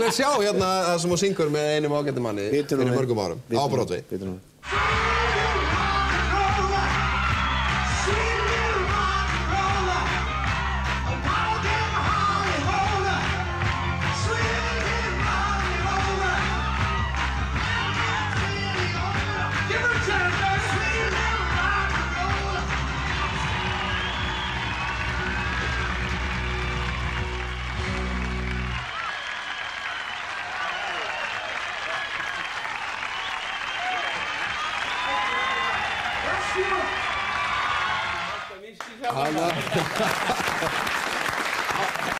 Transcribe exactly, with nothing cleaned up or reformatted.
við sjá hérna það sem hún syngur með einum ágættum manni fyrir mörgum árum á Broadway. Hanna.